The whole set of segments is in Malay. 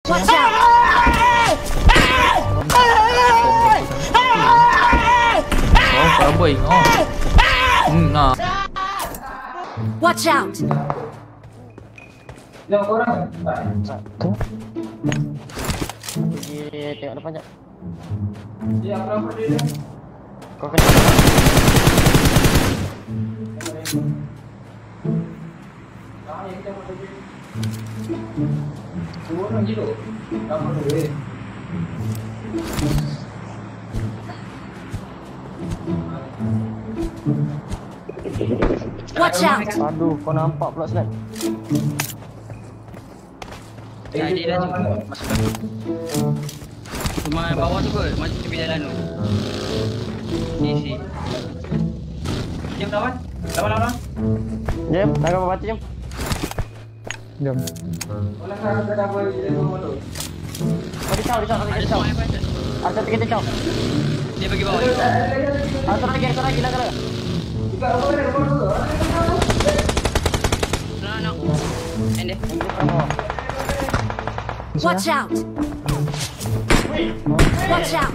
Watch out! Oh, Paraboy. Oh. Nah. Watch out! Satu. Pergi tengok depan jap. Dia apa dia? Kau kena. Orang gitu. Apa tu? Watch out! Aduh, kau nampak pula slide. Dia dah jumpa. Masuk dalam. Rumah bawah tu kot, macam tepi jalan tu. Isi. Jom lawan. Lawan. Jom, tangkap apa jom. Jom. Orang kan ada apa dia tu tu. Ada caw. Ada tiga caw. Dia bagi bawah. Ada lagi nak. Jika orang tu. No. Ende. Watch out! Watch out!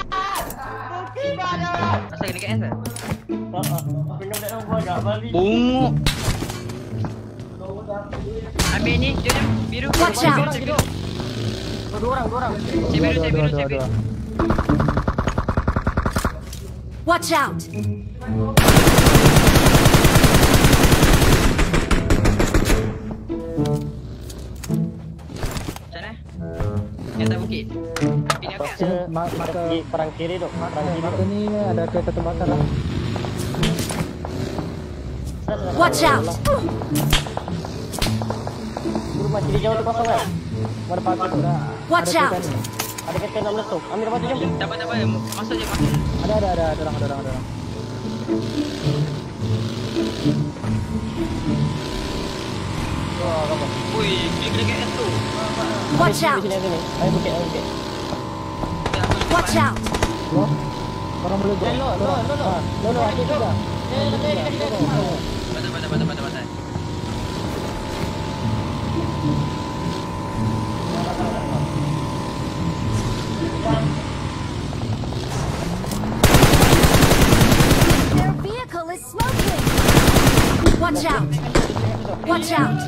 Asal kena KS ke? Pinjam dah nombor agak balik. Bunguk. Ambil ni, jom. Biru. Watch out! Dua orang. Saya biru. Watch out! Sana. Yang tak bukit. Ini apa? Maka Perang kiri tu. maka ni ada kereta terbakar lah. Watch out! Rumah kiri jauh tu kosong kan? Mana pakai tu? Watch out! Ada kereta nak meletup. Ambil depan tu jom. Tak apa. Masuk je. Ada orang. Ui, dia kena KS tu. Watch out! Sini. Ayo bukit. Watch out! Loh. Orang boleh go. Lo, ada juga. Patah. Their vehicle is smoking! Watch out! Watch out!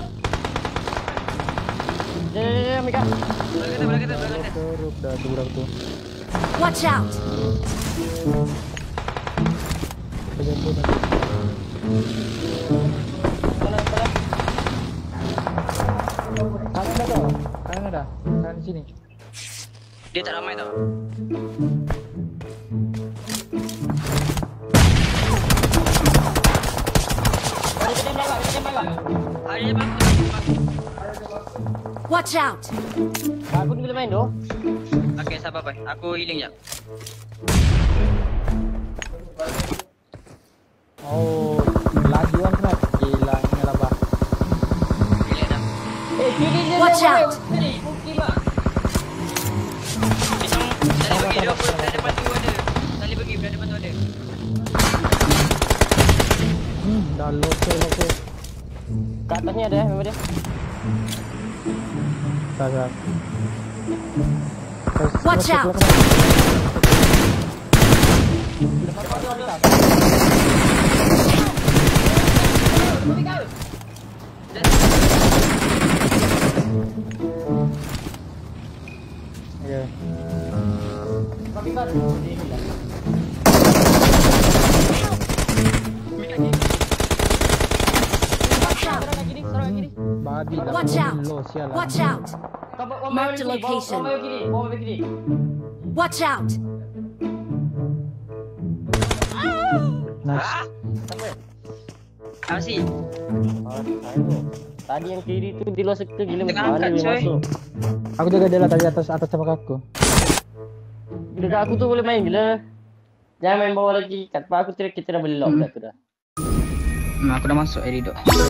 Mica. Belakang. Terus dah turun tu. Watch out! Kanan ada. Kanan sini. Dia tak ramai tau. Ada bang. Watch out! Aku ni boleh main tu. Okey, sabar boy. Aku healing jap. Oh, lajuan kena. Gila, ni labah. Healing dah. Kiri dia. Watch out! Tali pergi dia pun dah depan tu ada. Tali pergi dah depan tu ada. Dah lokal. Kat atas ni ada memang dia. Tak. Watch out! Ya. Babi dah. Watch out! Low sial lah. Watch out! Mark the location. Bawa kiri. Watch out! Nice. Apa sih? Tadi yang kiri tu di luar sektor gila Tengah macam mana angkat, dia coy. masuk. Aku jaga dia lah tadi atas tempat aku. Dekat aku tu boleh main gila. Jangan main bawah lagi. Kat tempat aku kita dah boleh lock dah tu dah. Aku dah masuk area dok.